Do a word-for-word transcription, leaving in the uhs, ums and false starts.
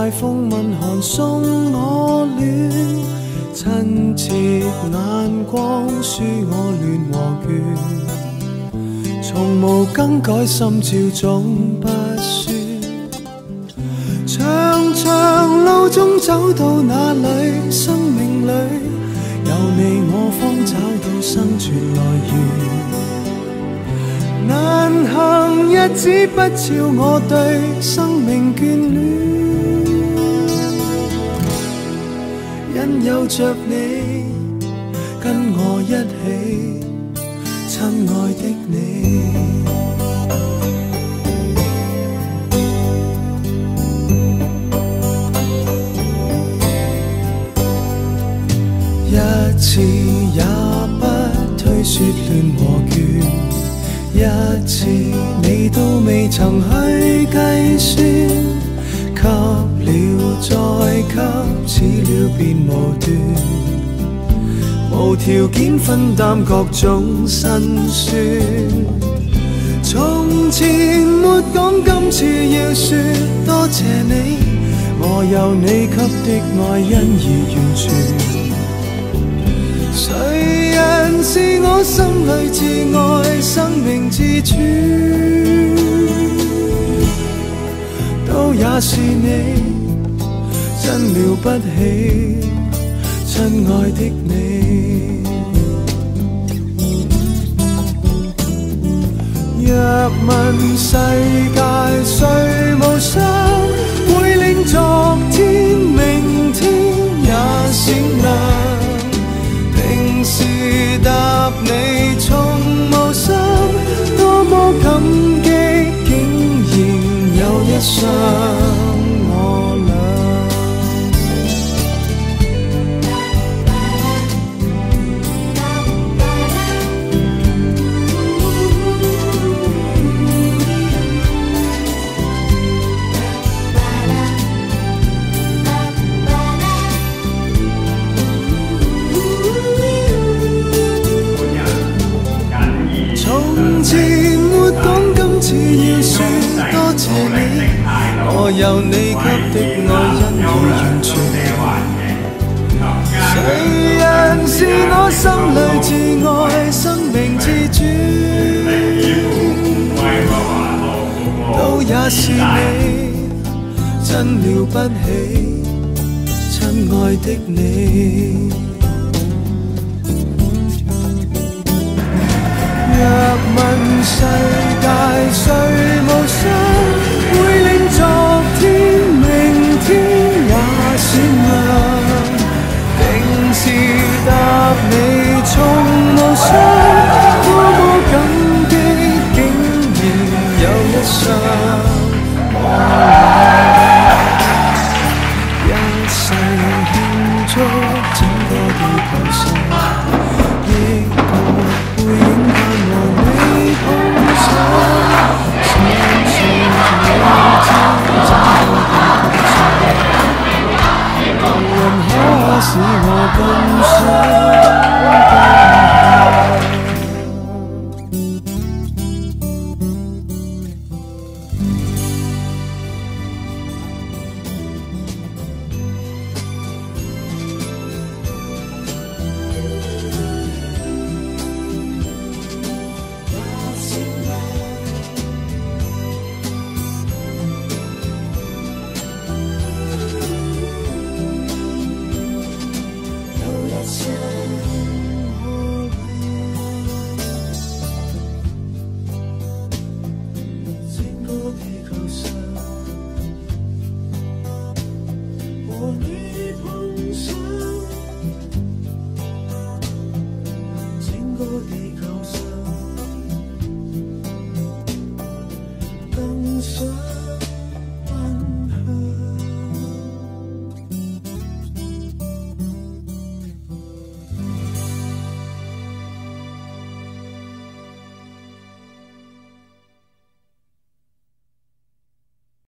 來奉問寒送我戀，親切眼光輸我亂和倦，從無更改心照總不輸。長長路中走到哪裏，生命裏有你我方找到生存來源。難行日子不照我對生命眷戀，因有着你跟我一起，親愛的你。一次也不推說亂和倦，一次你都未曾去計算，給了再給，似了便無端，無條件分擔各種辛酸。從前沒講，今次要說多謝你，我有你給的愛因而完全。誰人是我心裏至愛生命之主，都也是你，真了不起，親愛的你。若問世界誰無雙，會令昨天明天也閃亮。平時答你從無心，多麼感激，竟然有一雙我倆。從前沒講，今次要說多謝你，我有你給的愛因而完全。誰人是我心裏至愛生命之主，都也是你，真了不起，親愛的你。若問世界誰無雙，會令昨天明天也閃亮。平時答你從無雙，多麼感激，竟然有一雙我倆。一世慶祝整個地球上，亦無背影盼和你碰上，相信有天整個地球上，無人可使我更想。